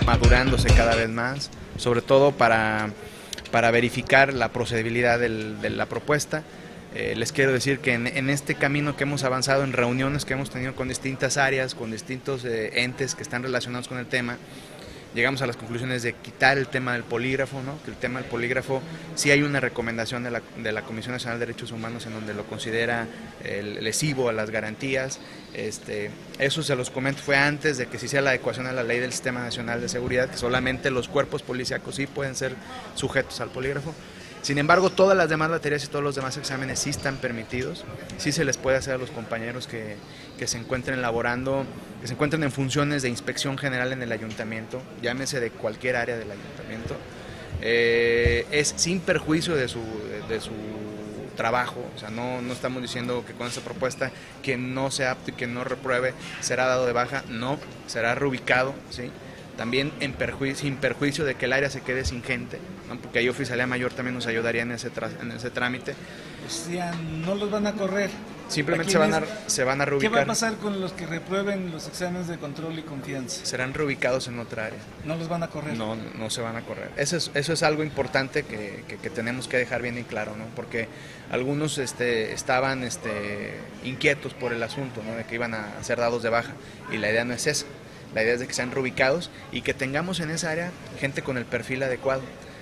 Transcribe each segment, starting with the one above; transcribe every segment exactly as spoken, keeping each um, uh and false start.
madurándose cada vez más, sobre todo para, para verificar la procedibilidad del, de la propuesta. Eh, les quiero decir que en, en este camino que hemos avanzado, en reuniones que hemos tenido con distintas áreas, con distintos eh, entes que están relacionados con el tema, llegamos a las conclusiones de quitar el tema del polígrafo, ¿no? Que el tema del polígrafo, sí hay una recomendación de la, de la Comisión Nacional de Derechos Humanos en donde lo considera eh, lesivo a las garantías. Este, eso se los comento, fue antes de que se hiciera la adecuación a la ley del Sistema Nacional de Seguridad, que solamente los cuerpos policíacos sí pueden ser sujetos al polígrafo. Sin embargo, todas las demás materias y todos los demás exámenes sí están permitidos, sí se les puede hacer a los compañeros que, que se encuentren laborando, que se encuentren en funciones de inspección general en el ayuntamiento, llámese de cualquier área del ayuntamiento, eh, es sin perjuicio de su, de, de su trabajo. O sea, no, no estamos diciendo que con esta propuesta quien no sea apto y quien no repruebe será dado de baja, no, será reubicado, ¿sí? También en perjuicio, sin perjuicio de que el área se quede sin gente, ¿no? Porque ahí Oficialía Mayor también nos ayudaría en ese, en ese trámite. O sea, no los van a correr. Simplemente se van, a, se van a reubicar. ¿Qué va a pasar con los que reprueben los exámenes de control y confianza? Serán reubicados en otra área. ¿No los van a correr? No, no se van a correr. Eso es, eso es algo importante que, que, que tenemos que dejar bien en claro, ¿no? Porque algunos este, estaban este, inquietos por el asunto, ¿no? De que iban a ser dados de baja, y la idea no es esa. La idea es de que sean reubicados y que tengamos en esa área gente con el perfil adecuado.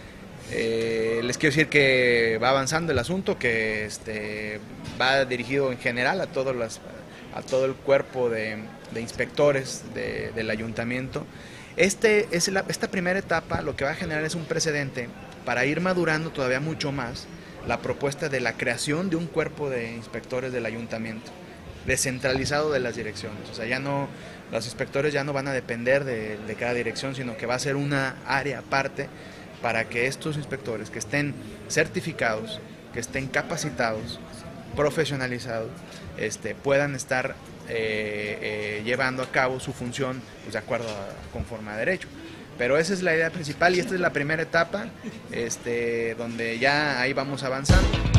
Eh, les quiero decir que va avanzando el asunto, que este, va dirigido en general a, todos las, a todo el cuerpo de, de inspectores de, del ayuntamiento. Este, es la, esta primera etapa lo que va a generar es un precedente para ir madurando todavía mucho más la propuesta de la creación de un cuerpo de inspectores del ayuntamiento, descentralizado de las direcciones. O sea, ya no, los inspectores ya no van a depender de, de cada dirección, sino que va a ser una área aparte para que estos inspectores que estén certificados, que estén capacitados, profesionalizados, este, puedan estar eh, eh, llevando a cabo su función pues, de acuerdo a, conforme a derecho. Pero esa es la idea principal y esta es la primera etapa, este, donde ya ahí vamos avanzando.